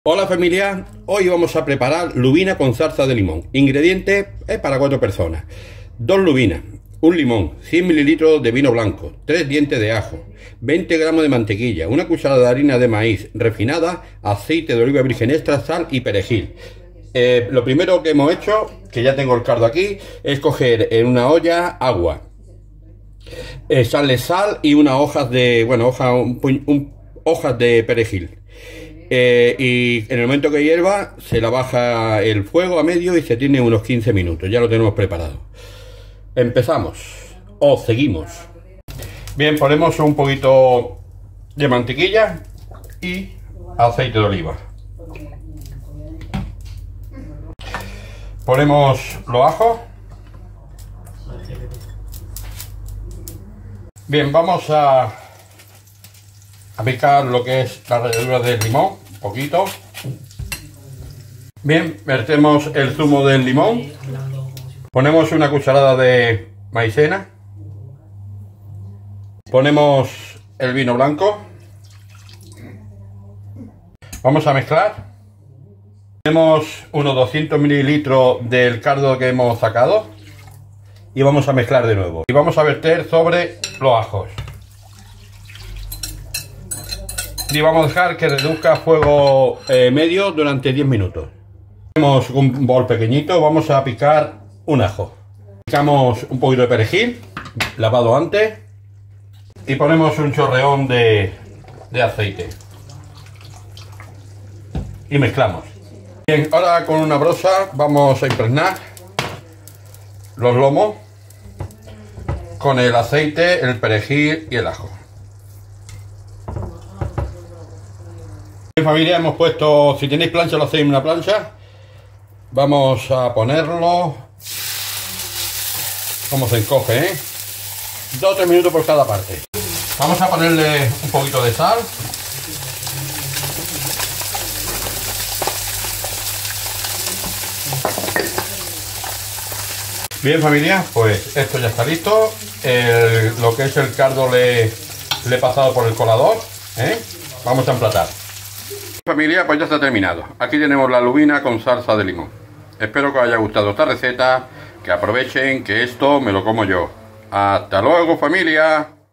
Hola familia, hoy vamos a preparar lubina con salsa de limón. Ingredientes para 4 personas: 2 lubinas, un limón, 100 mililitros de vino blanco, 3 dientes de ajo, 20 gramos de mantequilla, una cucharada de harina de maíz refinada, aceite de oliva virgen extra, sal y perejil. Lo primero que hemos hecho, que ya tengo el caldo aquí, es coger en una olla agua, echarle sal y unas hojas de, hojas de perejil. Y en el momento que hierva se la baja el fuego a medio y se tiene unos 15 minutos. Ya lo tenemos preparado. Empezamos o seguimos. Bien, ponemos un poquito de mantequilla y aceite de oliva. Ponemos los ajos. Bien, vamos a picar lo que es la ralladura del limón, un poquito. Bien, vertemos el zumo del limón. Ponemos una cucharada de maicena. Ponemos el vino blanco. Vamos a mezclar. Ponemos unos 200 mililitros del caldo que hemos sacado. Y vamos a mezclar de nuevo. Y vamos a verter sobre los ajos. Y vamos a dejar que reduzca a fuego medio durante 10 minutos. Tenemos un bol pequeñito, vamos a picar un ajo. Picamos un poquito de perejil, lavado antes. Y ponemos un chorreón de aceite. Y mezclamos. Bien, ahora con una brosa vamos a impregnar los lomos con el aceite, el perejil y el ajo. Bien familia, hemos puesto, si tenéis plancha lo hacéis en una plancha. Vamos a ponerlo como se encoge, 2 o 3 minutos por cada parte. Vamos a ponerle un poquito de sal. Bien familia, pues esto ya está listo. Lo que es el caldo le he pasado por el colador. Vamos a emplatar. Familia, pues ya está terminado. Aquí tenemos la lubina con salsa de limón. Espero que os haya gustado esta receta, que aprovechen, que esto me lo como yo. Hasta luego familia.